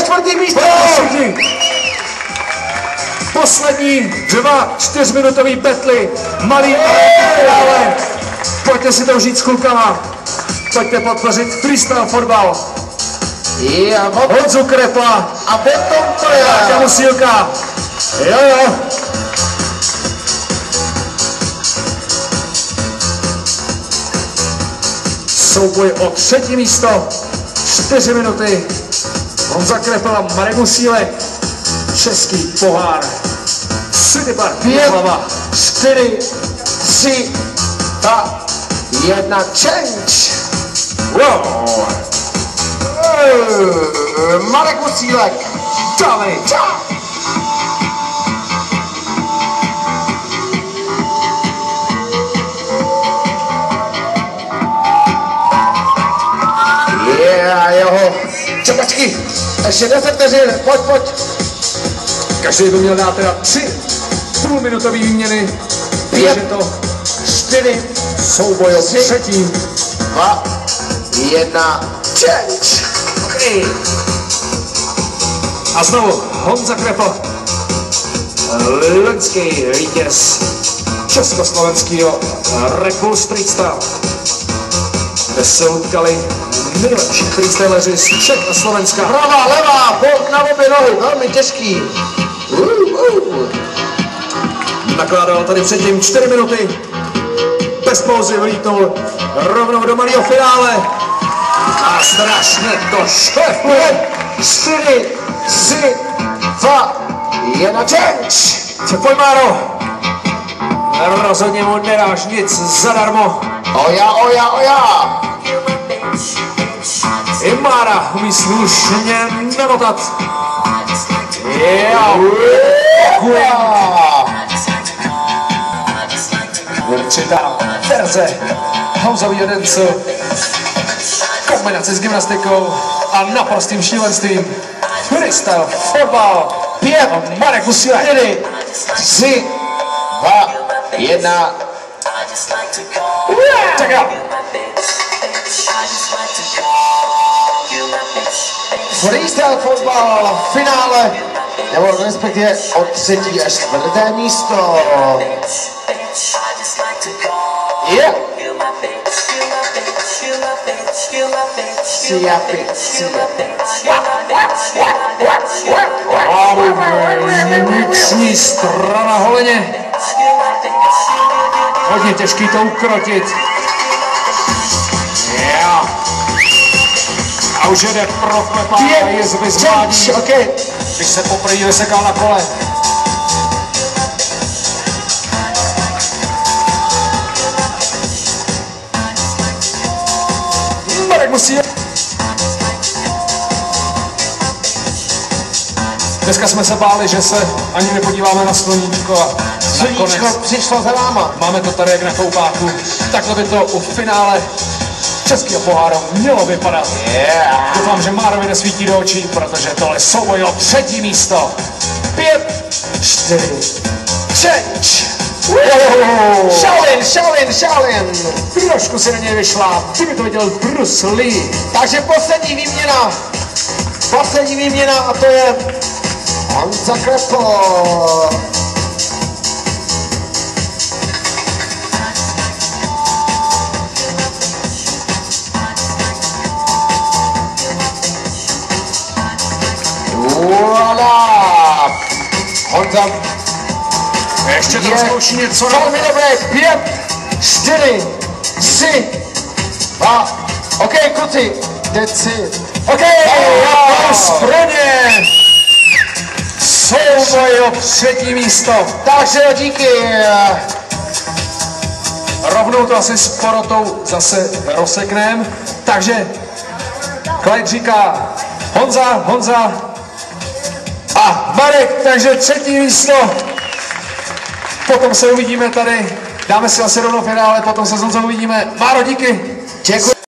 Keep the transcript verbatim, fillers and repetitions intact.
čtvrtý místo! Poslední dva čtyřminutový petly, malý finále. Pojďte si to užít s klukama. Pojďte podpořit freestyle fotbal. Yeah, Honzu Krepla a potom to je. Táťa Musílka. Jo, jo. Souboj o třetí místo. Čtyři minuty. Honza Krepl a Marek Musílek. Český pohár. City Park, Hlava. čtyři, tři, dva, jedna, change. Wow. Marek Musílek. Dávej. Čau. Yeah, jeho. Čepačky. Ještě deset vteřin. Pojď, pojď. Každý by měl dát teda tři půlminutové výměny. Pět, Takže to čtyři, souboj o třetí. dva, jedna, change. Okay. A znovu Honza Krepl. Loňský vítěz československého Red Bull Street Style, kde se utkali nejlepší freestyleři z Čech a Slovenska. Pravá, levá, bok na obě nohy, velmi těžký. Uh, uh. Nakládal tady předtím čtyři minuty. Bez pauzy vlítnul rovnou do malého finále. A strašně to šéfuje. čtyři, tři, dva, jedna, change. Co pojď, Máro? Rozhodně mu nedáš nic zadarmo. Oja, oja, oja. I Mára umí slušně namotat. Jo. Určitá verze Honzový jedence. Kombinace s gymnastikou a naprostým šílenstvím. Freestyle fotbal. Pět, Marek Musílek. čtyři, tři, dva, jedna. Tak jo. Freestyle fotbal v finále, nebo respektive od třetí až čtvrté místo. Yeah. See ya, bitch, see ya. Vnitřní strana holeně. Hodně těžký to ukrotit. Yeah. A už jede pro Klepa a je z vyzvání, Okay. když se poprvé vysekal na kole. Marek musí. Dneska jsme se báli, že se ani nepodíváme na sluníčko a Sluníčko přišlo za náma. máme to tady jak na koupáku. Takhle by to u finále českého poháru mělo vypadat. Yeah. Doufám, že Márovi nesvítí do očí, protože tohle souboj o třetí místo. Pět, čtyři, change. Wow. Shaolin, Shaolin, Shaolin. Trošku se na něj vyšla, kdyby to viděl Bruce Lee. Takže poslední výměna. Poslední výměna a to je Honza Krepl. Voilà. Honza Ještě to zkouší něco. velmi dobré. Pět, čtyři, tři, dva. OK, kluci. Decid. OK. Správně. Souboj o třetí místo. Takže díky. Rovnou to asi s porotou zase rozsekneme. Takže Clyde říká Honza, Honza a Marek, takže třetí místo. Potom se uvidíme tady, dáme si asi rovnou finále, potom se znovu uvidíme. Máro, díky. Děkuji.